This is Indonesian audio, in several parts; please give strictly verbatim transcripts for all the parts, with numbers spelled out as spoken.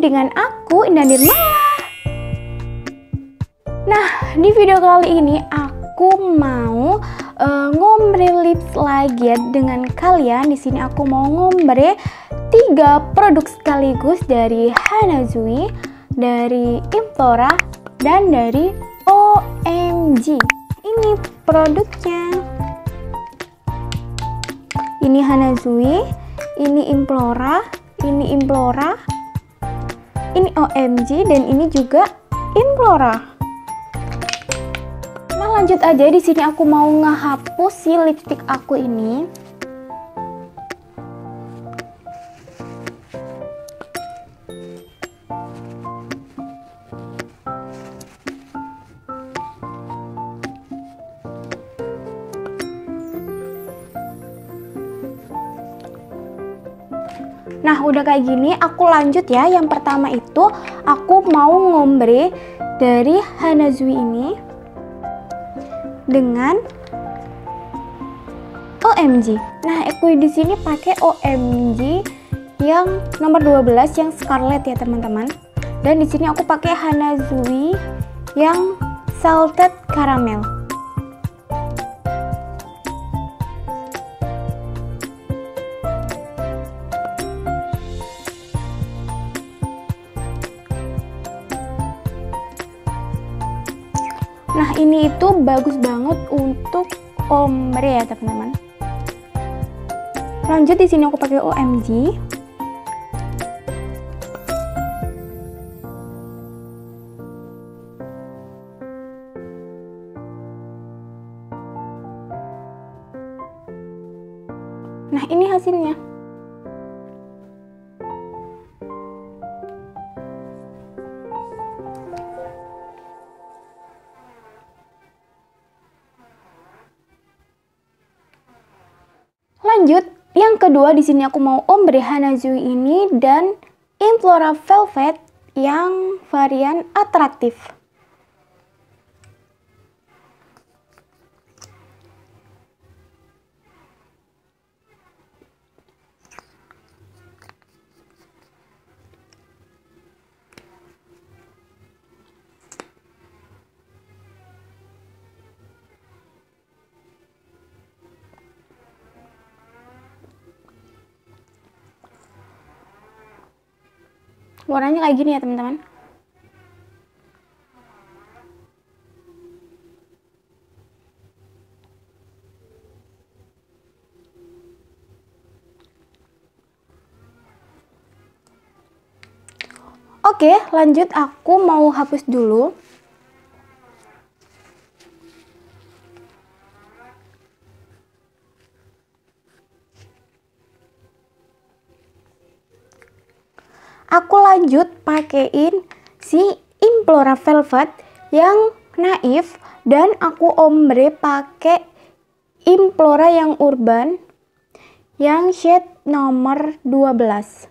dengan aku, Indah Nirmala. Nah, di video kali ini aku mau uh, ngombre lips lagi ya dengan kalian. Di sini aku mau ngombre tiga produk sekaligus dari Hanazoe, dari Implora, dan dari O M G. Ini produknya. Ini Hanazoe, ini Implora, ini Implora, ini O M G, dan ini juga Implora. Nah, lanjut aja. Di sini aku mau ngehapus si lipstick aku ini. Nah, udah kayak gini, aku lanjut ya. Yang pertama itu aku mau ngombre dari Hanazoe ini dengan O M G. Nah, aku di sini pakai O M G yang nomor dua belas yang Scarlet ya, teman-teman. Dan di sini aku pakai Hanazoe yang Salted Caramel. Nah, ini itu bagus banget untuk ombre ya, teman-teman. Lanjut, di sini aku pakai O M G. Nah, ini hasilnya. Lanjut, yang kedua di sini aku mau ombre Hanazoe ini dan Implora Velvet yang varian atraktif. Warnanya kayak gini ya, teman-teman. Oke, lanjut aku mau hapus dulu. Aku lanjut pakein si Implora Velvet yang naif, dan aku ombre pakai Implora yang urban yang shade nomor dua belas.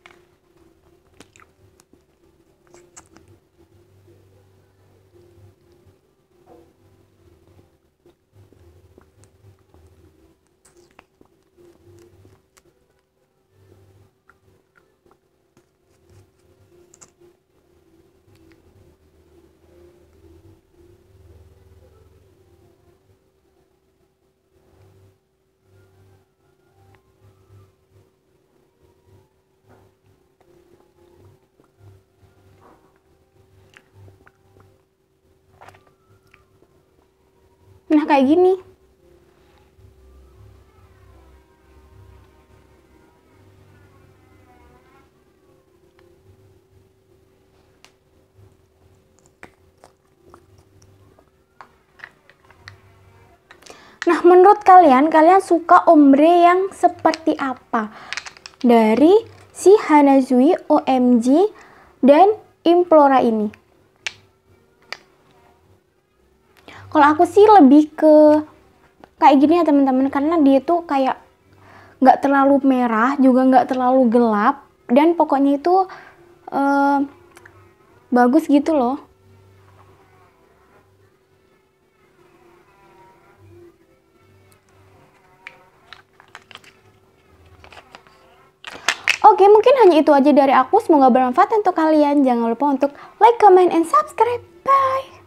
Nah, kayak gini. Nah, menurut kalian, kalian suka ombre yang seperti apa dari si Hanazoe, O M G, dan Implora ini? Kalau aku sih lebih ke kayak gini ya, teman-teman, karena dia tuh kayak nggak terlalu merah, juga nggak terlalu gelap, dan pokoknya itu uh, bagus gitu loh. Oke, mungkin hanya itu aja dari aku. Semoga bermanfaat untuk kalian. Jangan lupa untuk like, comment, and subscribe. Bye!